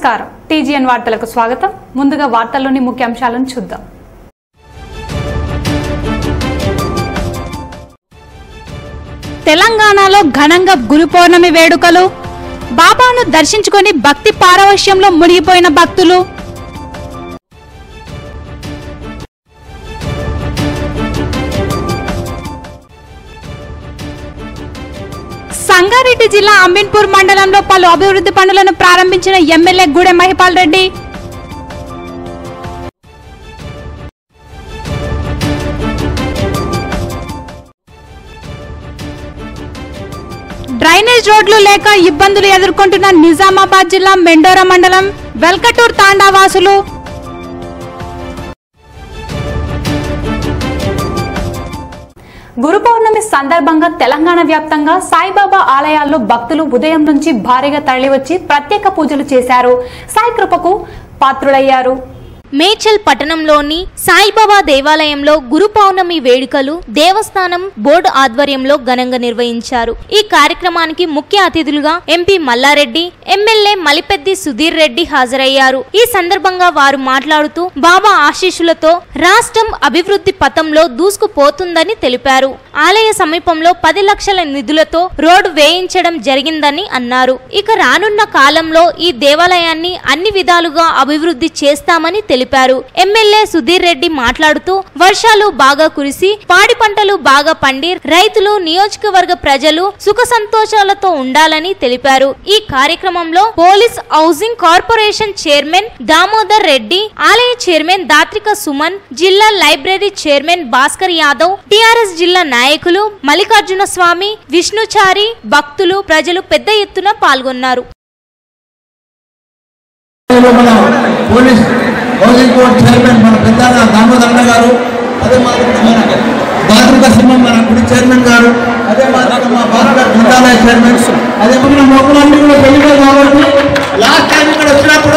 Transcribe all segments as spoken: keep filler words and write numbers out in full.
నమస్కారం టీజీఎన్ వార్తలకు స్వాగతం ముందుగా వార్తల్లోని ముఖ్యాంశాలను చూద్దాం తెలంగాణలో ఘనంగా గురు పౌర్ణమి వేడుకలు బాబాను దర్శించుకొని భక్తి పారవశ్యంలో మునిగిపోయిన భక్తులు సంగారెడ్డి జిల్లా అమీన్పూర్ మండలంలో పలు అభివృద్ధి పనులను ప్రారంభించిన ఎమ్మెల్యే గూడెం మహిపాల్ రెడ్డి డ్రైనేజ్ రోడ్లు లేక ఇబ్బందులు ఎదుర్కొంటున్న నిజామాబాద్ జిల్లా మెండోరా మండలం వెల్కటూర్ తాండా వాసులు గురు పౌర్ణమి సందర్భంగా తెలంగాణ వ్యాప్తంగా సాయిబాబా ఆలయాల్లో భక్తులు ఉదయం నుంచి భారీగా తరలివచ్చి ప్రత్యేక పూజలు చేశారు. సాయి కృపకు పాత్రులయ్యారు. మేడ్చల్ పట్టణంలోని సాయిబాబా దేవాలయంలో గురు పౌర్ణమి వేడుకలు దేవస్థానం బోర్డు ఆధ్వర్యంలో ఘనంగా నిర్వహించారు. ఈ కార్యక్రమానికి ముఖ్య అతిథులుగా ఎంపీ మల్లారెడ్డి, ఎమ్మెల్యే మలిపెద్ది సుధీర్ రెడ్డి హాజరయ్యారు. ఈ సందర్భంగా వారు మాట్లాడుతూ బాబా ఆశీస్సులతో రాష్ట్రం అభివృద్ధి పథంలో దూసుకుపోతుందని తెలిపారు. ఆలయ సమీపంలో పది లక్షల నిధులతో రోడ్డు వేయించడం జరిగిందని అన్నారు. ఇక రానున్న కాలంలో ఈ దేవాలయాన్ని అన్ని విధాలుగా అభివృద్ధి చేస్తామని తెలిపారు. తెలిపారు ఎమ్మెల్యే సుధీర్ రెడ్డి మాట్లాడుతూ వర్షాలు బాగా కురిసి పాడి పంటలు బాగా పండి రైతులు నియోజకవర్గ ప్రజలు సుఖ సంతోషాలతో ఉండాలని తెలిపారు. ఈ కార్యక్రమంలో police housing corporation chairman Damodar Reddy, ఆలయ చైర్మన్ దాత్రిక సుమన్, జిల్లా library chairman Bhaskar Yadav, TRS జిల్లా నాయకులు మల్లికార్జున స్వామి, విష్ణుచారి, భక్తులు, ప్రజలు పెద్ద ఎత్తున పాల్గొన్నారు. హౌసింగ్ బోర్డ్ చైర్మన్ మన పెద్ద దామోదర్ గారు, అదే మాదిరిగా మన దాత్రిక సింహం మన గుడి చైర్మన్ గారు, అదే మాదిరిగా మా భారత గ్రంథాలయ చైర్మన్, అదే మన మొక్కలన్నీ కూడా పెళ్లిగా కాబట్టి లాస్ట్ టైం ఇక్కడ వచ్చినప్పుడు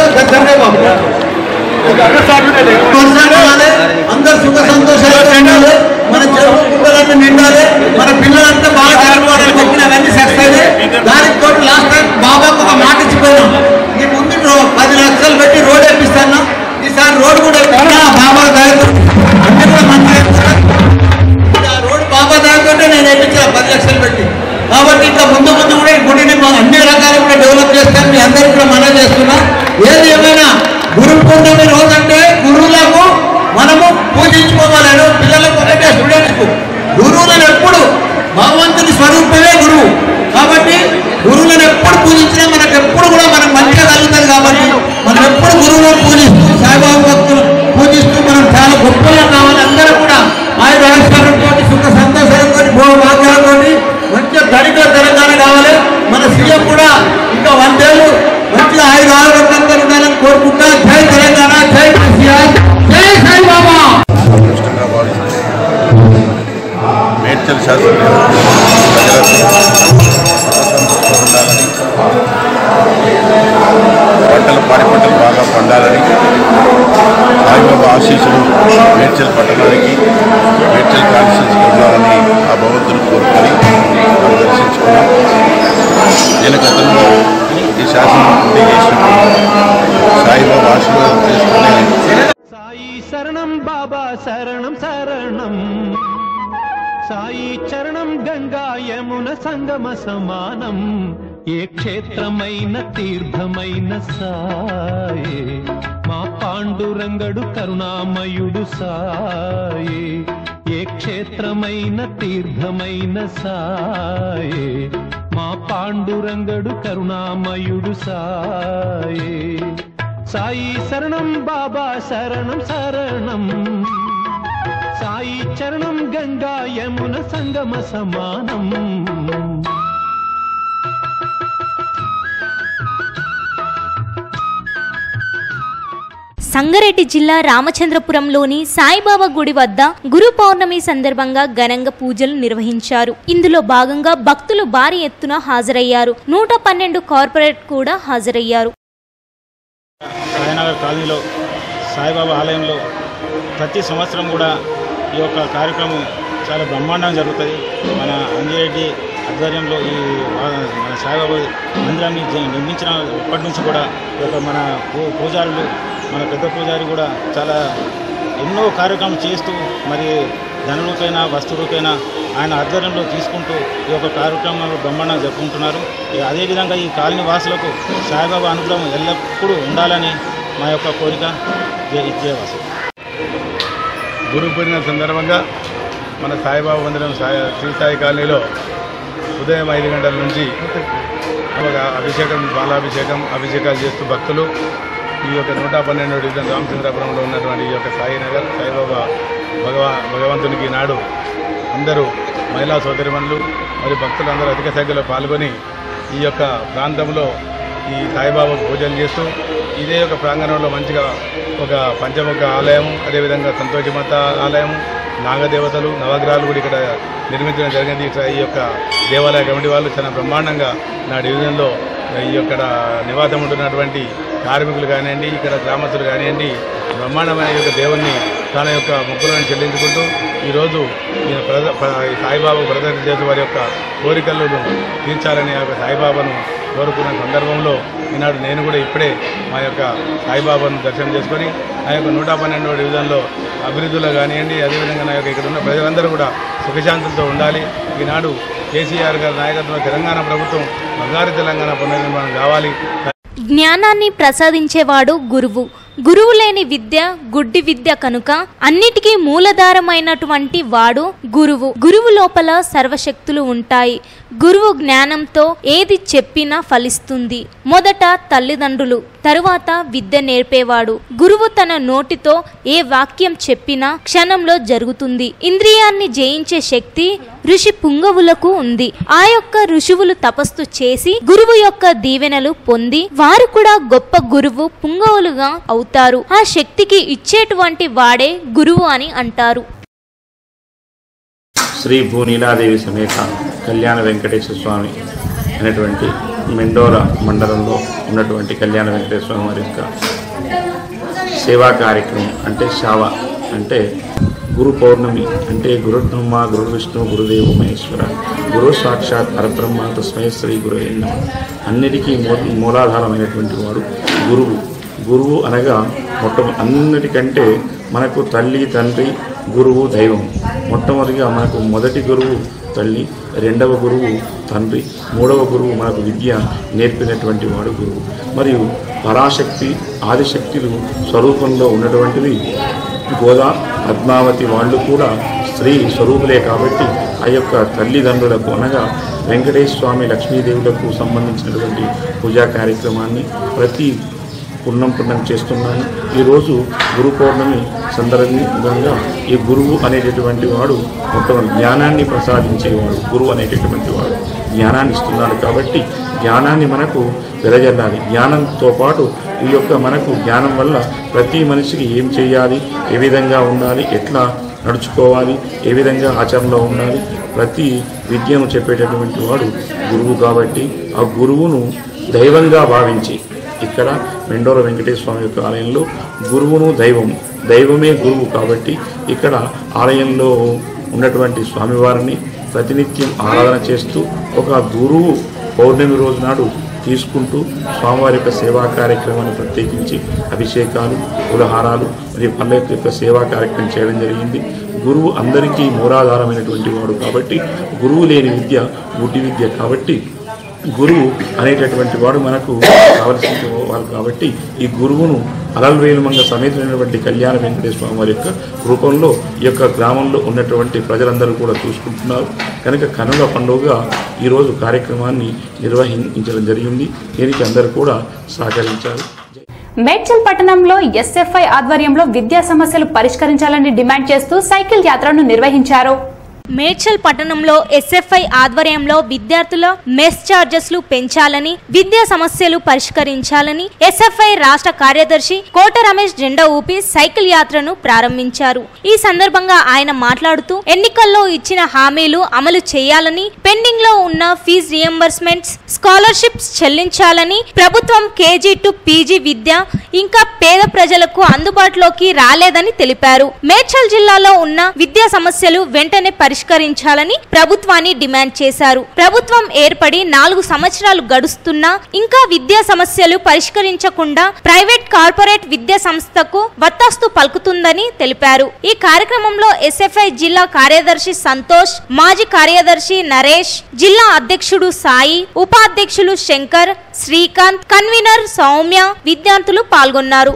అందరు సుఖ సంతోషాలు ఉండాలి, మన చెరువులన్నీ నిండాలి, మన పిల్లలంతా బాగా చదువుకోవడానికి చెప్పిన అవన్నీ సక్సెస్. దానికి తోటి లాస్ట్ టైం బాబాకు ఒక మాట ఇచ్చిపోయినాం, ఈ ముందు పది లక్షలు పెట్టి రోడ్ వేపిస్తాను, ఈసారి రోడ్డు కూడా బాబా దారితో అన్ని కూడా మంచిగా రోడ్డు బాబా దారితో నేను వేయించాను పది లక్షలు పెట్టి. కాబట్టి ఇంకా ముందు ముందు కూడా ఈ గుడిని అన్ని రకాలు కూడా డెవలప్ చేస్తాను, మీ అందరికీ కూడా మనం చేస్తున్నా. ఏది ఏమైనా గురు పౌర్ణమి రోజు అంటే గురువులకు మనము పూజించుకోవాలను, పిల్లలకు ఒకటే స్టూడెంట్స్కు గురువులను ఎప్పుడు భగవంతుని స్వరూపమే గురువు. కాబట్టి గురువులను ఎప్పుడు పూజించినా మనకు ఎప్పుడు కూడా మనకు మంచిగా కలుగుతుంది. కాబట్టి మనం ఎప్పుడు గురువులను పూజిస్తూ సాయిబాబా భక్తులు పూజిస్తూ మనం చాలా గొప్పగా కావాలి. అందరూ కూడా ఆయన ఆవిష్కారంతో సుఖ సంతోషాలతో భోగభాగ్యాలతో మంచిగా దళితుల తెలంగాణ కావాలి. మన సీఎం కూడా ఇంకా వందేళ్ళు మంచిగా ఐదు ఆరోగ్యంగా ఉండాలని కోరుకుంటా. జై తెలంగాణ, జై కేసీఆర్, జై సాయిబాబా. మేడ్చల్ శాసన పంటలు పాడి పంటలు బాగా పండాలని సాయిబాబా ఆశీస్సులు మేడ్చల్ పట్టణానికి మేడ్చల్ కాన్స్టిట్యూన్సీకి ఉండాలని ఆ భగవంతుని కోరుకొని మనం దర్శించుకున్నాం. నేను గతంలో ఈ శాసనం పూర్తి చేసినప్పుడు సాయిబాబా ఆశీర్వాదం చేసుకుని సాయి శరణం బాబా శరణం శరణం సాయి చరణం గంగా యమున సంగమ సమానం ఏ క్షేత్రమైన తీర్థమైన సాయే మా పాండురంగడు కరుణామయుడు సాయే ఏ క్షేత్రమైన తీర్థమైన సాయే మా పాండురంగడు కరుణామయుడు సాయే సాయి శరణం బాబా శరణం శరణం సాయి చరణం గంగా యమున సంగమ సమానం. సంగారెడ్డి జిల్లా రామచంద్రపురంలోని సాయిబాబా గుడి వద్ద గురు పౌర్ణమి సందర్భంగా ఘనంగా పూజలు నిర్వహించారు. ఇందులో భాగంగా భక్తులు భారీ ఎత్తున హాజరయ్యారు. నూట పన్నెండు కార్పొరేట్ కూడా హాజరయ్యారు. రాయనగర్ కాలనీలో సాయిబాబా ఆలయంలో ప్రతి సంవత్సరం కూడా ఈ యొక్క కార్యక్రమం చాలా బ్రహ్మాండంగా జరుగుతుంది. మన అంజిరెడ్డి ఆధ్వర్యంలో ఈ మన సాయిబాబా మందిరాన్ని నిర్మించిన ఇప్పటి నుంచి కూడా ఈ యొక్క మన పూ పూజారులు మన పెద్ద పూజారి కూడా చాలా ఎన్నో కార్యక్రమాలు చేస్తూ మరి ధనరూపైనా వస్తు రూపైనా ఆయన ఆధ్వర్యంలో తీసుకుంటూ ఈ యొక్క కార్యక్రమాలు బ్రహ్మాండంగా జరుపుకుంటున్నారు. అదేవిధంగా ఈ కాలనీ వాసులకు సాయిబాబా అనుగ్రహం ఎల్లప్పుడూ ఉండాలని మా యొక్క కోరిక. జయవాసు. గురు పూర్ణిమ సందర్భంగా మన సాయిబాబా మందిరం సాయి శ్రీ సాయి కాలనీలో ఉదయం ఐదు గంటల నుంచి ఒక అభిషేకం బాలాభిషేకం అభిషేకాలు చేస్తూ భక్తులు ఈ యొక్క నూట పన్నెండవ డివిజన్ రామచంద్రాపురంలో ఉన్నటువంటి ఈ యొక్క సాయినగర్ సాయిబాబా భగవా భగవంతునికి నాడు అందరూ మహిళా సోదరిమణులు మరియు భక్తులందరూ అధిక సంఖ్యలో పాల్గొని ఈ యొక్క ప్రాంతంలో ఈ సాయిబాబా పూజలు చేస్తూ ఇదే యొక్క ప్రాంగణంలో మంచిగా ఒక పంచముఖ ఆలయం, అదేవిధంగా సంతోషమాత ఆలయం, నాగదేవతలు నవగ్రహాలు కూడా ఇక్కడ నిర్మించడం జరిగింది. ఇక్కడ ఈ యొక్క దేవాలయ కమిటీ వాళ్ళు చాలా బ్రహ్మాండంగా నా డివిజన్లో ఈ యొక్క నివాసం ఉంటున్నటువంటి కార్మికులు కానివ్వండి, ఇక్కడ గ్రామస్తులు కానివ్వండి, బ్రహ్మాండమైన యొక్క దేవుణ్ణి తన యొక్క మొక్కులను చెల్లించుకుంటూ ఈరోజు ఈయన ప్రజ సాయిబాబా ప్రదర్శన చేసే వారి యొక్క కోరికలను తీర్చాలని ఆ యొక్క సాయిబాబాను కోరుకున్న సందర్భంలో ఈనాడు నేను కూడా ఇప్పుడే మా యొక్క సాయిబాబాను దర్శనం చేసుకొని ఆ యొక్క నూట పన్నెండవ డివిజన్లో అభివృద్ధిలో కానివ్వండి, అదేవిధంగా నా యొక్క ఇక్కడ ఉన్న ప్రజలందరూ కూడా సుఖశాంతులతో ఉండాలి. ఈనాడు కేసీఆర్ గారి నాయకత్వంలో తెలంగాణ ప్రభుత్వం బంగారు తెలంగాణ పునర్నిర్మాణం కావాలి. జ్ఞానాన్ని ప్రసాదించేవాడు గురువు. గురువు లేని విద్య గుడ్డి విద్య కనుక అన్నిటికీ మూలధారమైనటువంటి వాడు గురువు. గురువు లోపల సర్వశక్తులు ఉంటాయి. గురువు జ్ఞానంతో ఏది చెప్పినా ఫలిస్తుంది. మొదట తల్లిదండ్రులు, తరువాత విద్య నేర్పేవాడు. గురువు తన నోటితో ఏ వాక్యం చెప్పినా క్షణంలో జరుగుతుంది. ఇంద్రియాన్ని జయించే శక్తి ఋషి పుంగవులకు ఉంది. ఆ యొక్క ఋషువులు తపస్సు చేసి గురువు యొక్క దీవెనలు పొంది వారు కూడా గొప్ప గురువు పుంగవులుగా అవుతారు. ఆ శక్తికి ఇచ్చేటువంటి వాడే గురువు అని అంటారు. శ్రీ భూనీలాదేవి సమేత కళ్యాణ వెంకటేశ్వర స్వామి అనేటువంటి మెండోరా మండలంలో ఉన్నటువంటి కళ్యాణ వెంకటేశ్వర స్వామి వారి యొక్క సేవా కార్యక్రమం అంటే శావ అంటే గురు పౌర్ణమి అంటే గురు బ్రహ్మ గురు విష్ణు గురుదేవ మహేశ్వర గురు సాక్షాత్ పరబ్రహ్మ తస్మై శ్రీ గురువే నమః. అన్నిటికీ మూలాధారమైనటువంటి వాడు గురువు. గురువు అనగా మొట్ట అన్నిటికంటే మనకు తల్లి తండ్రి గురువు దైవం. మొట్టమొదటిగా మనకు మొదటి గురువు తల్లి, రెండవ గురువు తండ్రి, మూడవ గురువు మనకు విద్య నేర్పినటువంటి వాడు గురువు. మరియు పరాశక్తి ఆదిశక్తులు స్వరూపంలో ఉన్నటువంటిది గోదా పద్మావతి వాళ్ళు కూడా స్త్రీ స్వరూపులే కాబట్టి ఆ యొక్క తల్లిదండ్రులకు అనగా వెంకటేశ్వర స్వామి లక్ష్మీదేవులకు సంబంధించినటువంటి పూజా కార్యక్రమాన్ని ప్రతి పుణ్యం పుణ్యం చేస్తున్నాను. ఈరోజు గురు పౌర్ణమి సందర్భంగా ఈ గురువు అనేటటువంటి వాడు మొత్తం జ్ఞానాన్ని ప్రసాదించేవాడు. గురువు అనేటటువంటి వాడు జ్ఞానాన్ని ఇస్తున్నాడు కాబట్టి జ్ఞానాన్ని మనకు వెదజల్లాలి. జ్ఞానంతో పాటు ఈ యొక్క మనకు జ్ఞానం వల్ల ప్రతి మనిషికి ఏం చేయాలి, ఏ విధంగా ఉండాలి, ఎట్లా నడుచుకోవాలి, ఏ విధంగా ఆచరణలో ఉండాలి, ప్రతి విద్యను చెప్పేటటువంటి వాడు గురువు. కాబట్టి ఆ గురువును దైవంగా భావించి ఇక్కడ మెండోర వెంకటేశ్వర స్వామి యొక్క ఆలయంలో గురువును దైవం దైవమే గురువు కాబట్టి ఇక్కడ ఆలయంలో ఉన్నటువంటి స్వామివారిని ప్రతినిత్యం ఆరాధన చేస్తూ ఒక గురువు పౌర్ణమి రోజు నాడు తీసుకుంటూ స్వామివారి యొక్క సేవా కార్యక్రమాన్ని ప్రత్యేకించి అభిషేకాలు, పులహారాలు మరియు పళ్ళ యొక్క సేవా కార్యక్రమం చేయడం జరిగింది. గురువు అందరికీ మూలాధారమైనటువంటి వాడు కాబట్టి గురువు లేని విద్య గుడ్డి విద్య కాబట్టి గురువు అనేటటువంటి వాడు మనకు కావలసిన వాడు కాబట్టి ఈ గురువును అలల్వేలుమంగ సమేతమైనటువంటి కళ్యాణ వెంకటేశ్వర స్వామి వారి యొక్క రూపంలో ఈ యొక్క గ్రామంలో ఉన్నటువంటి ప్రజలందరూ కూడా చూసుకుంటున్నారు. కనుక కనుల పండుగగా ఈరోజు కార్యక్రమాన్ని నిర్వహించడం జరిగింది. దీనికి అందరూ కూడా సహకరించారు. మేడ్చల్ పట్టణంలో ఎస్ఎఫ్ఐ ఆధ్వర్యంలో విద్యా సమస్యలు పరిష్కరించాలని డిమాండ్ చేస్తూ సైకిల్ యాత్రను నిర్వహించారు. మేడ్చల్ పట్టణంలో ఎస్ఎఫ్ఐ ఆధ్వర్యంలో విద్యార్థుల మెస్ ఛార్జెస్లు పెంచాలని, విద్యా సమస్యలు పరిష్కరించాలని ఎస్ఎఫ్ఐ రాష్ట్ర కార్యదర్శి కోట రమేష్ జెండా ఊపి సైకిల్ యాత్రను ప్రారంభించారు. ఈ సందర్భంగా ఆయన మాట్లాడుతూ ఎన్నికల్లో ఇచ్చిన హామీలు అమలు చేయాలని, పెండింగ్ లో ఉన్న ఫీజు రియంబర్స్మెంట్స్, స్కాలర్షిప్స్ చెల్లించాలని, ప్రభుత్వం కేజీ టు పీజీ విద్య ఇంకా పేద ప్రజలకు అందుబాటులోకి రాలేదని తెలిపారు. మేడ్చల్ జిల్లాలో ఉన్న విద్యా సమస్యలు వెంటనే పరిష్కరించాలని ప్రభుత్వాన్ని డిమాండ్ చేశారు. ప్రభుత్వం ఏర్పడి నాలుగు సంవత్సరాలు గడుస్తున్నా ఇంకా విద్యా సమస్యలు పరిష్కరించకుండా ప్రైవేట్ కార్పొరేట్ విద్యా సంస్థకు వత్తాస్తు పలుకుతుందని తెలిపారు. ఈ కార్యక్రమంలో ఎస్ఎఫ్ఐ జిల్లా కార్యదర్శి సంతోష్, మాజీ కార్యదర్శి నరేష్, జిల్లా అధ్యక్షుడు సాయి, ఉపాధ్యక్షులు శంకర్, శ్రీకాంత్, కన్వీనర్ సౌమ్య, విద్యార్థులు పాల్గొన్నారు.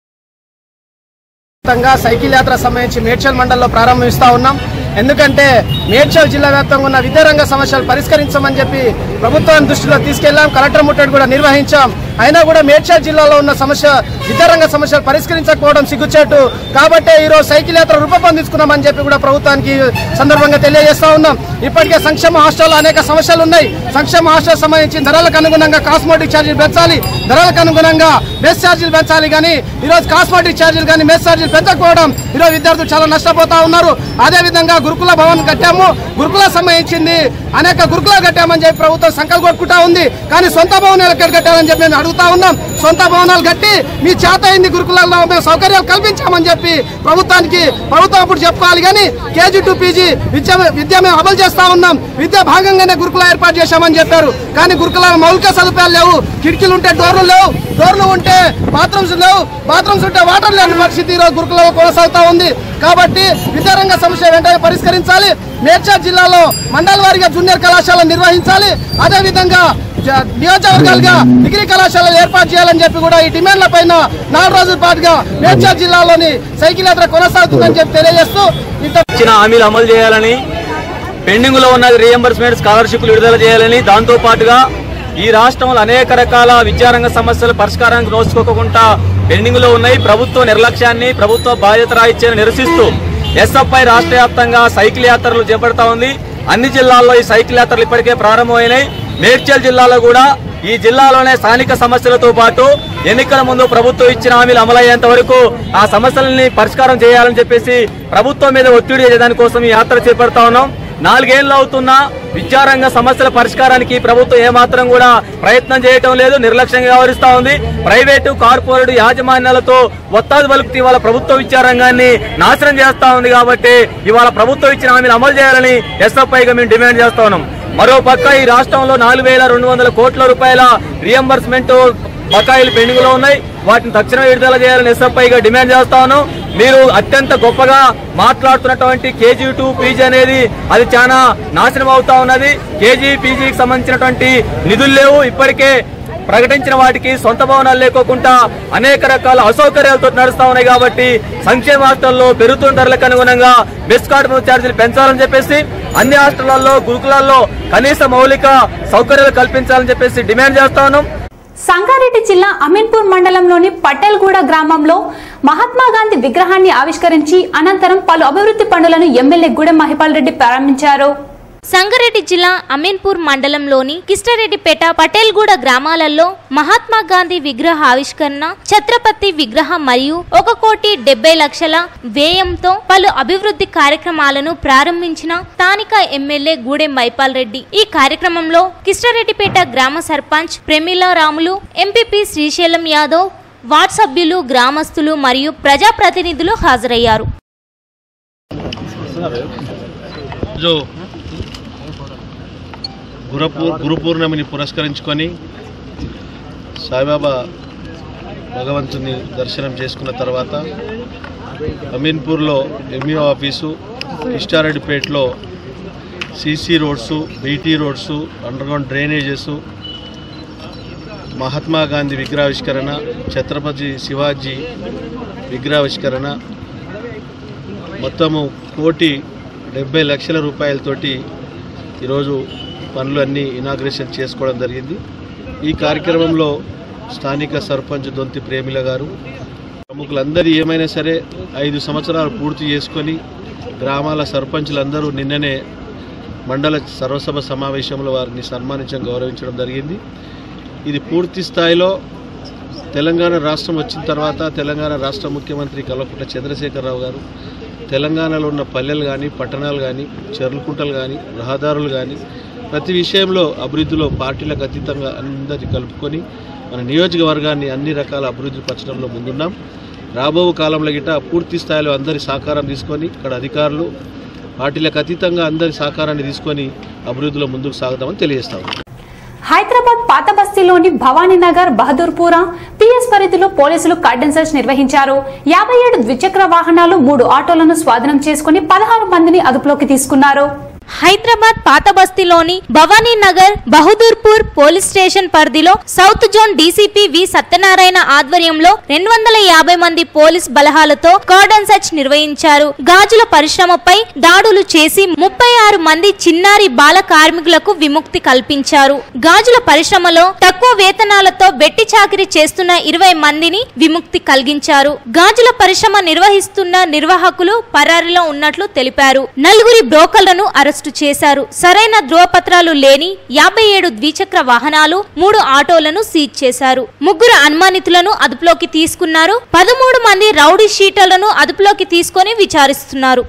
సైకిల్ యాత్ర సంబంధించి మేడ్చల్ మండలంలో ప్రారంభిస్తా ఉన్నాం. ఎందుకంటే మేడ్చల్ జిల్లా వ్యాప్తంగా ఉన్న విద్యారంగ సమస్యలు పరిష్కరించమని చెప్పి ప్రభుత్వాన్ని దృష్టిలో తీసుకెళ్లాం. కలెక్టర్ ముట్టడి కూడా నిర్వహించాం. అయినా కూడా మేడ్చల్ జిల్లాలో ఉన్న సమస్య విద్యారంగ సమస్యలు పరిష్కరించకపోవడం సిగ్గుచేటు. కాబట్టి ఈరోజు సైకిల్ యాత్ర రూపొందించుకున్నామని చెప్పి కూడా ప్రభుత్వానికి సందర్భంగా తెలియజేస్తా ఉన్నాం. ఇప్పటికే సంక్షేమ హాస్టల్లో అనేక సమస్యలు ఉన్నాయి. సంక్షేమ హాస్టల్ సంబంధించి ధరలకు అనుగుణంగా కాస్మోటిక్ ఛార్జీలు పెంచాలి, ధరలకు అనుగుణంగా మెస్ ఛార్జీలు పెంచాలి. కానీ ఈరోజు కాస్మోటిక్ ఛార్జీలు కానీ మెస్ ఛార్జీలు పెంచకపోవడం ఈరోజు విద్యార్థులు చాలా నష్టపోతా ఉన్నారు. అదేవిధంగా గురుకుల భవన్ కట్టాము, గురుకుల సంబంధించింది అనేక గురుకులాలు కట్టామని చెప్పి ప్రభుత్వం సంకల్పం కొట్టుకుంటా ఉంది. కానీ సొంత భవనాలు ఎక్కడ కట్టాలని చెప్పి మేము అడుగుతా ఉన్నాం. సొంత భవనాలు కట్టి మీ చేత అయింది గురుకులాల్లో మేము సౌకర్యాలు కల్పించామని చెప్పి ప్రభుత్వానికి ప్రభుత్వం అప్పుడు చెప్పుకోవాలి. కానీ కేజీ టు పీజీ విద్య విద్య మేము అమలు చేస్తా ఉన్నాం. విద్య భాగంగానే గురుకుల ఏర్పాటు చేశామని చెప్పారు. కానీ గురుకులాల మౌలిక సదుపాయాలు లేవు. కిటికీలు ఉంటే డోర్లు లేవు, డోర్లు ఉంటే బాత్రూమ్స్ లేవు, బాత్రూమ్స్ ఉంటే వాటర్ లేని పరిస్థితి ఈరోజు గురుకులలో కొనసాగుతా ఉంది. కాబట్టి విద్యారంగ సమస్య వెంటనే పరిష్కరించాలి. మేడ్చల్ జిల్లాలో మండల వారీగా జూనియర్ కళాశాలను నిర్వహించాలి. అదేవిధంగా నియోజకవర్గాలుగా డిగ్రీ కళాశాలలు ఏర్పాటు చేయాలని చెప్పి కూడా ఈ డిమాండ్ల పైన నాలుగు రోజుల పాటుగా మేడ్చల్ జిల్లాలోని సైకిల్ యాత్ర కొనసాగుతుందని చెప్పి తెలియజేస్తూ ఇచ్చిన హామీలు అమలు చేయాలని, పెండింగ్ లో ఉన్న రీఎంబర్స్మెంట్ స్కాలర్షిప్లు విడుదల చేయాలని, దాంతో పాటుగా ఈ రాష్ట్రంలో అనేక రకాల విద్యారంగ సమస్యలు పరిష్కారానికి నోచుకోకుండా పెండింగ్ లో ఉన్నాయి. ప్రభుత్వ నిర్లక్ష్యాన్ని, ప్రభుత్వ బాధ్యత రాయిత్యాన్ని నిరసిస్తూ ఎస్ఎఫ్ఐ రాష్ట్ర వ్యాప్తంగా సైకిల్ యాత్రలు చేపడతా ఉంది. అన్ని జిల్లాల్లో ఈ సైకిల్ యాత్రలు ఇప్పటికే ప్రారంభమైనాయి. మేడ్చల్ జిల్లాలో కూడా ఈ జిల్లాలోనే స్థానిక సమస్యలతో పాటు ఎన్నికల ముందు ప్రభుత్వం ఇచ్చిన హామీలు అమలయ్యేంత వరకు ఆ సమస్యలని పరిష్కారం చేయాలని చెప్పేసి ప్రభుత్వం మీద ఒత్తిడి చేయడానికి కోసం ఈ యాత్ర చేపడతా ఉన్నాం. నాలుగేళ్లు అవుతున్నా విద్యారంగ సమస్యల పరిష్కారానికి ప్రభుత్వం ఏమాత్రం కూడా ప్రయత్నం చేయటం లేదు, నిర్లక్ష్యంగా వ్యవహరిస్తా ఉంది. ప్రైవేటు కార్పొరేట్ యాజమాన్యాలతో ఒత్తాది పలుకుతూ ఇవాళ ప్రభుత్వ విద్యారంగాన్ని నాశనం చేస్తా ఉంది. కాబట్టి ఇవాళ ప్రభుత్వం ఇచ్చిన హామీలు అమలు చేయాలని ఎస్ఎఫ్ఐగా మేము డిమాండ్ చేస్తా ఉన్నాం. మరో పక్క ఈ రాష్ట్రంలో నాలుగు వేల రెండు వందల కోట్ల రూపాయల రియంబర్స్మెంట్ బకాయిలు పెండింగ్ లో ఉన్నాయి. వాటిని తక్షణం విడుదల చేయాలని ఎస్ఎఫ్ఐగా డిమాండ్ చేస్తా ఉన్నాం. మీరు అత్యంత గొప్పగా మాట్లాడుతున్నటువంటి కేజీ టు పీజీ అనేది అది చాలా నాశనం అవుతా ఉన్నది. కేజీ పీజీకి సంబంధించినటువంటి నిధులు లేవు. ఇప్పటికే ప్రకటించిన వాటికి సొంత భవనాలు లేకోకుండా అనేక రకాల అసౌకర్యాలతో నడుస్తా ఉన్నాయి. కాబట్టి సంక్షేమ హాస్టల్లో పెరుగుతున్న ధరలకు అనుగుణంగా బెస్ట్ కార్డు ఛార్జీలు పెంచాలని చెప్పేసి, అన్ని హాస్టళ్లలో గురుకులాల్లో కనీస మౌలిక సౌకర్యాలు కల్పించాలని చెప్పేసి డిమాండ్ చేస్తా ఉన్నాం. సంగారెడ్డి జిల్లా అమీన్పూర్ మండలంలోని పటేల్గూడ గ్రామంలో మహాత్మా గాంధీ విగ్రహాన్ని ఆవిష్కరించి అనంతరం పలు అభివృద్ధి పనులను ఎమ్మెల్యే గూడెం మహిపాల్ రెడ్డి ప్రారంభించారు. సంగారెడ్డి జిల్లా అమీన్పూర్ మండలంలోని కిష్టరెడ్డిపేట, పటేల్గూడ గ్రామాలలో మహాత్మా గాంధీ విగ్రహ ఆవిష్కరణ, ఛత్రపతి విగ్రహం మరియు ఒక కోటి డెబ్బై లక్షల వ్యయంతో పలు అభివృద్ధి కార్యక్రమాలను ప్రారంభించిన స్థానిక ఎమ్మెల్యే గూడెం మహిపాల్ రెడ్డి. ఈ కార్యక్రమంలో కిష్టరెడ్డిపేట గ్రామ సర్పంచ్ ప్రమీలా రాములు, ఎంపీపీ శ్రీశైలం యాదవ్, వార్డు సభ్యులు, గ్రామస్తులు మరియు ప్రజాప్రతినిధులు హాజరయ్యారు. గురు పూర్ణమిని పురస్కరించుకొని సాయిబాబా భగవంతుని దర్శనం చేసుకున్న తర్వాత అమీన్పూర్లో ఎంఈఓ ఆఫీసు, కిష్టారెడ్డిపేటలో CC roads, BT roads, underground drainages, Mahatma Gandhi విగ్రహావిష్కరణ, ఛత్రపతి శివాజీ విగ్రహావిష్కరణ, మొత్తము కోటి డెబ్బై లక్షల రూపాయలతోటి ఈరోజు పనులు అన్నీ ఇనాగ్రేషన్ చేసుకోవడం జరిగింది. ఈ కార్యక్రమంలో స్థానిక సర్పంచ్ దొంతి ప్రేమిల గారు, ప్రముఖులందరూ ఏమైనా సరే ఐదు సంవత్సరాలు పూర్తి చేసుకొని గ్రామాల సర్పంచులందరూ నిన్ననే మండల సర్వసభ సమావేశంలో వారిని సన్మానించడం, గౌరవించడం జరిగింది. ఇది పూర్తి స్థాయిలో తెలంగాణ రాష్ట్రం వచ్చిన తర్వాత తెలంగాణ రాష్ట్ర ముఖ్యమంత్రి కల్వకుంట్ల చంద్రశేఖరరావు గారు తెలంగాణలో ఉన్న పల్లెలు కానీ, పట్టణాలు కానీ, చెర్లకుంటలు కానీ, రహదారులు కానీ ప్రతి విషయంలో అభివృద్ధిలో పార్టీలకు అతీతంగా అందరినీ కలుపుకొని మన నియోజకవర్గాన్ని అన్ని రకాల అభివృద్ధి పరచడంలో ముందున్నాం. రాబో కాలంలో గిట్ట పూర్తి స్థాయిలో అందరి సహకారం తీసుకొని ఇక్కడ అధికారులు, పార్టీలకు అతీతంగా అందరి సహకారాన్ని తీసుకొని అభివృద్ధిలో ముందుకు సాగుతామని తెలియజేస్తాము. హైదరాబాద్ పాత బస్తీలోని భవానీనగర్ బహదూర్పురా పిఎస్ పరిధిలో పోలీసులు కార్డన్ సెర్చ్ నిర్వహించారు. యాభై ఏడు ద్విచక్ర వాహనాలు, మూడు ఆటోలను స్వాధీనం చేసుకుని పదహారు మందిని అదుపులోకి తీసుకున్నారు. హైదరాబాద్ పాత బస్తీలోని భవానీ నగర్ బహదూర్పూర్ పోలీస్ స్టేషన్ పరిధిలో south zone DCP V Satyanarayana ఆధ్వర్యంలో రెండు వందల యాభై మంది పోలీస్ బలగాలతో కార్డన్ సెర్చ్ నిర్వహించారు. గాజుల పరిశ్రమపై దాడులు చేసి ముప్పై ఆరు మంది చిన్నారి బాల కార్మికులకు విముక్తి కల్పించారు. గాజుల పరిశ్రమలో తక్కువ వేతనాలతో వెట్టి చాకిరీ చేస్తున్న ఇరవై మందిని విముక్తి కలిగించారు. గాజుల పరిశ్రమ నిర్వహిస్తున్న నిర్వాహకులు పరారీలో ఉన్నట్లు తెలిపారు. నలుగురి బ్రోకర్లను అరెస్టు చేశారు. సరైన ధ్రువపత్రాలు లేని యాభై ఏడు ద్విచక్ర వాహనాలు, మూడు ఆటోలను సీజ్ చేశారు. ముగ్గురు అనుమానితులను అదుపులోకి తీసుకున్నారు. పదమూడు మంది రౌడీ షీటర్లను అదుపులోకి తీసుకొని విచారిస్తున్నారు.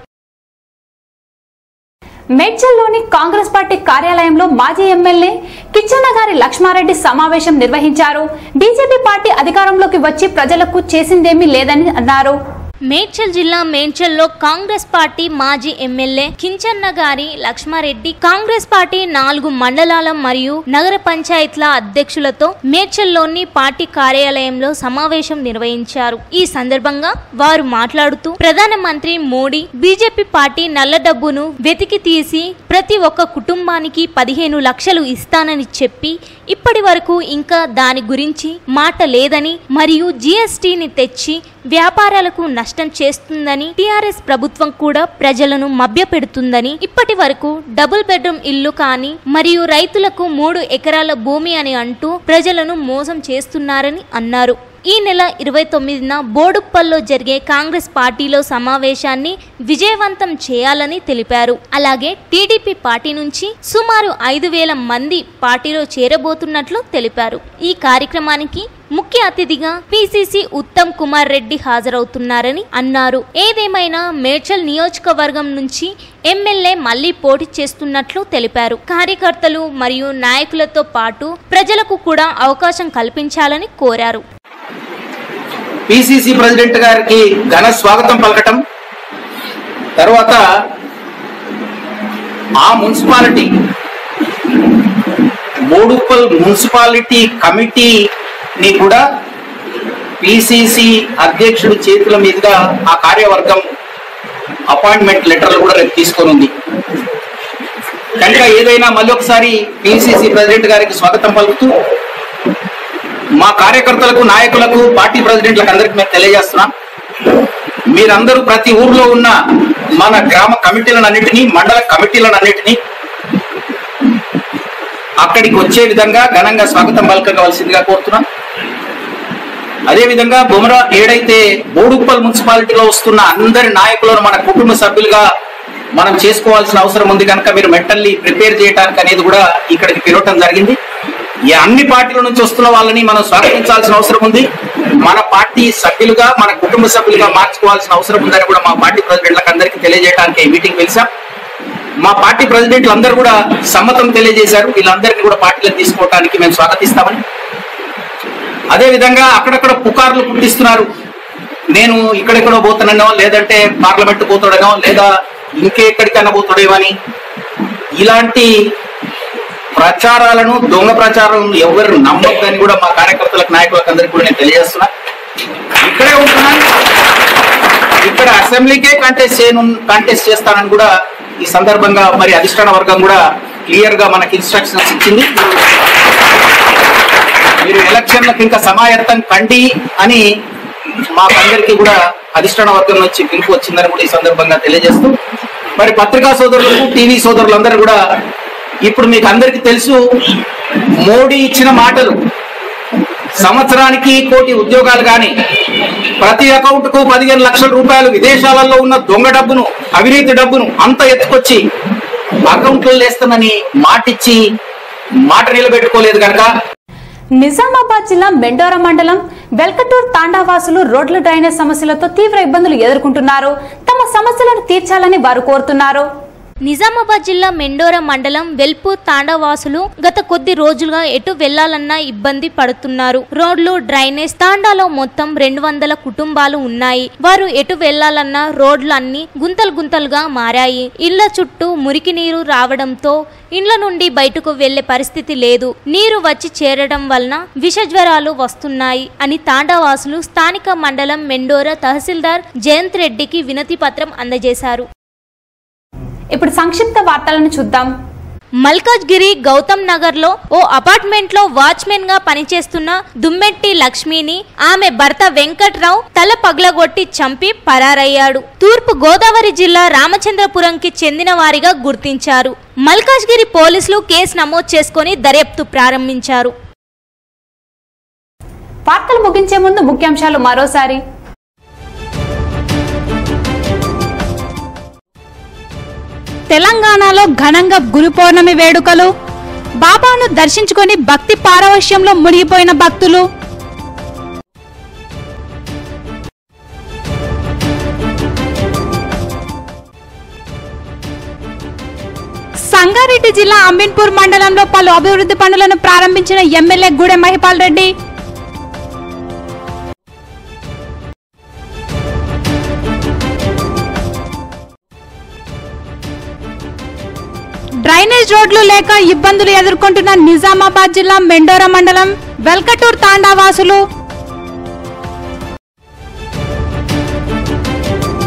మేడ్చల్లోని కాంగ్రెస్ పార్టీ కార్యాలయంలో మాజీ ఎమ్మెల్యే కిచ్చన్నగారి లక్ష్మారెడ్డి సమావేశం నిర్వహించారు. బీజేపీ పార్టీ అధికారంలోకి వచ్చి ప్రజలకు చేసిందేమీ లేదని అన్నారు. మేడ్చల్ జిల్లా మేడ్చల్లో కాంగ్రెస్ పార్టీ మాజీ ఎమ్మెల్యే కించన్న గారి లక్ష్మారెడ్డి కాంగ్రెస్ పార్టీ నాలుగు మండలాల మరియు నగర పంచాయతీల అధ్యక్షులతో మేడ్చల్లోని పార్టీ కార్యాలయంలో సమావేశం నిర్వహించారు. ఈ సందర్భంగా వారు మాట్లాడుతూ ప్రధానమంత్రి మోడీ బీజేపీ పార్టీ నల్ల డబ్బును వెతికి తీసి ప్రతి ఒక్క కుటుంబానికి పదిహేను లక్షలు ఇస్తానని చెప్పి ఇప్పటి వరకు ఇంకా దాని గురించి మాట లేదని మరియు జీఎస్టీని తెచ్చి వ్యాపారాలకు నష్టం చేస్తుందని, టీఆర్ఎస్ ప్రభుత్వం కూడా ప్రజలను మభ్యపెడుతుందని, ఇప్పటి వరకు డబుల్ బెడ్రూమ్ ఇల్లు కానీ మరియు రైతులకు మూడు ఎకరాల భూమి అని అంటూ ప్రజలను మోసం చేస్తున్నారని అన్నారు. ఈ నెల ఇరవై తొమ్మిదిన బోడుప్పల్లో జరిగే కాంగ్రెస్ పార్టీలో సమావేశాన్ని విజయవంతం చేయాలని తెలిపారు. అలాగే టీడీపీ పార్టీ నుంచి సుమారు ఐదు వేల మంది పార్టీలో చేరబోతున్నట్లు తెలిపారు. ఈ కార్యక్రమానికి ముఖ్య అతిథిగా పీసీసీ ఉత్తమ్ కుమార్ రెడ్డి హాజరవుతున్నారని అన్నారు. ఏదేమైనా మేడ్చల్ నియోజకవర్గం నుంచి ఎమ్మెల్యే మళ్లీ పోటీ చేస్తున్నట్లు తెలిపారు. కార్యకర్తలు మరియు నాయకులతో పాటు ప్రజలకు కూడా అవకాశం కల్పించాలని కోరారు. పిసిసి ప్రెసిడెంట్ గారికి ఘన స్వాగతం పలకటం, తర్వాత ఆ మున్సిపాలిటీ బోడుప్పల్ మున్సిపాలిటీ కమిటీని కూడా పిసిసి అధ్యక్షుడి చేతుల మీదుగా ఆ కార్యవర్గం అపాయింట్మెంట్ లెటర్లు కూడా రేపు తీసుకొని ఉంది కనుక ఏదైనా మళ్ళీ ఒకసారి పిసిసి ప్రెసిడెంట్ గారికి స్వాగతం పలుకుతూ మా కార్యకర్తలకు, నాయకులకు, పార్టీ ప్రెసిడెంట్లకు అందరికీ మేము తెలియజేస్తున్నాం, మీరందరూ ప్రతి ఊర్లో ఉన్న మన గ్రామ కమిటీలను అన్నిటినీ, మండల కమిటీలను అన్నిటినీ అక్కడికి వచ్చే విధంగా ఘనంగా స్వాగతం పలకవలసిందిగా కోరుతున్నాం. అదేవిధంగా బొమరా ఏడైతే బోడుప్పల్ మున్సిపాలిటీలో వస్తున్న అందరి నాయకులను మన కుటుంబ సభ్యులుగా మనం చేసుకోవాల్సిన అవసరం ఉంది కనుక మీరు మెంటల్లీ ప్రిపేర్ చేయడానికి అనేది కూడా ఇక్కడికి పిలవటం జరిగింది. ఈ అన్ని పార్టీల నుంచి వస్తున్న వాళ్ళని మనం స్వాగతించాల్సిన అవసరం ఉంది. మన పార్టీ సభ్యులుగా, మన కుటుంబ సభ్యులుగా మార్చుకోవాల్సిన అవసరం ఉందని కూడా మా పార్టీ ప్రెసిడెంట్లకు అందరికీ తెలియజేయడానికి ఈ మీటింగ్ పిలిచాం. మా పార్టీ ప్రెసిడెంట్లు అందరూ కూడా సమ్మతం తెలియజేశారు. వీళ్ళందరినీ కూడా పార్టీలకు తీసుకోవడానికి మేము స్వాగతిస్తామని. అదేవిధంగా అక్కడక్కడ పుకార్లు పుట్టిస్తున్నారు. నేను ఇక్కడెక్కడో పోతానో, లేదంటే పార్లమెంట్ పోతాడనో, లేదా ఇంకెక్కడికన్నా పోతాడేమని ఇలాంటి ప్రచారాలను, దొంగ ప్రచారాలను ఎవరు నమ్మొద్దని కూడా మా కార్యకర్తలకు, నాయకులకు అందరికీ కూడా నేను తెలియజేస్తున్నా. ఇక్కడే ఉంటున్నాను, ఇక్కడ అసెంబ్లీకే కంటెస్ట్ చేయను కంటెస్ట్ చేస్తానని కూడా ఈ సందర్భంగా మరి అధిష్టాన వర్గం కూడా క్లియర్ గా మనకి ఇన్స్ట్రక్షన్స్ ఇచ్చింది. మీరు ఎలక్షన్లకు ఇంకా సమాయత్తం కండి అని మాకందరికీ కూడా అధిష్టాన వర్గం నుంచి పిలుపు వచ్చిందని కూడా ఈ సందర్భంగా తెలియజేస్తూ, మరి పత్రికా సోదరులకు, టీవీ సోదరులందరూ కూడా ఇప్పుడు మీకు అందరికీ తెలుసు, మోడీ ఇచ్చిన మాటలు సంవత్సరానికి కోటి ఉద్యోగాలు కానీ, ప్రతి అకౌంట్ కు పదిహేను లక్షల రూపాయలు విదేశాలలో ఉన్న దొంగ డబ్బును, అవినీతి డబ్బును అంత ఎత్తుకొచ్చి అకౌంట్లో వేస్తానని మాటిచ్చి మాట నిలబెట్టుకోలేదు కనుక నిజామాబాద్ జిల్లా మెండోర మండలం వెల్కటూర్ తాండావాసులు రోడ్ల డ్రైనేజ్ సమస్యలతో తీవ్ర ఇబ్బందులు ఎదుర్కొంటున్నారు. తమ సమస్యలను తీర్చాలని వారు కోరుతున్నారు. నిజామాబాద్ జిల్లా మెండోర మండలం వెల్పూర్ తాండావాసులు గత కొద్ది రోజులుగా ఎటు వెళ్లాలన్నా ఇబ్బంది పడుతున్నారు. రోడ్లు, డ్రైనేజ్, తాండాలో మొత్తం రెండు వందల కుటుంబాలు ఉన్నాయి. వారు ఎటు వెళ్లాలన్నా రోడ్లు అన్ని గుంతలు గుంతలుగా మారాయి. ఇళ్ల చుట్టూ మురికి నీరు రావడంతో ఇండ్ల నుండి బయటకు వెళ్లే పరిస్థితి లేదు. నీరు వచ్చి చేరడం వలన విష జ్వరాలు వస్తున్నాయి అని తాండావాసులు స్థానిక మండలం మెండోర తహసీల్దార్ జయంత్ రెడ్డికి వినతి పత్రం అందజేశారు. ఇప్పుడు సంక్షిప్త వార్తలను చూద్దాం. మల్కాజ్గిరి గౌతమ్ నగర్ లో ఓ అపార్ట్మెంట్ లో వాచ్మెన్ గా పనిచేస్తున్న దుమ్మెట్టి లక్ష్మిని ఆమె భర్త వెంకట్రావు తల పగలగొట్టి చంపి పరారయ్యాడు. తూర్పు గోదావరి జిల్లా రామచంద్రపురంకి చెందిన వారిగా గుర్తించారు. మల్కాజ్గిరి పోలీసులు కేసు నమోదు చేసుకుని దర్యాప్తు ప్రారంభించారు. వార్తలు ముగించే ముందు ముఖ్యాంశాలు మరోసారి. తెలంగాణలో ఘనంగా గురు పౌర్ణమి వేడుకలు. బాబాను దర్శించుకొని భక్తి పారవశ్యంలో మునిగిపోయిన భక్తులు. సంగారెడ్డి జిల్లా అమీన్పూర్ మండలంలో పలు అభివృద్ధి పనులను ప్రారంభించిన ఎమ్మెల్యే గూడెం మహిపాల్ రెడ్డి. డ్రైనేజ్ రోడ్లు లేక ఇబ్బందులు ఎదుర్కొంటున్న నిజామాబాద్ జిల్లా మెండోర మండలం వెల్కటూర్ తాండావాసులు.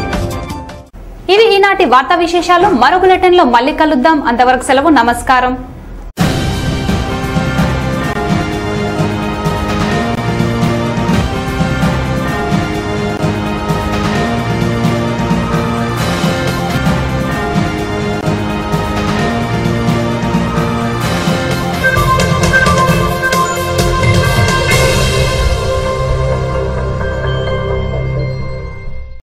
ఇవి ఈనాటి వార్తా విశేషాలు. మరో బులెటిన్ లో మళ్ళీ కలుద్దాం. అంతవరకు సెలవు. నమస్కారం.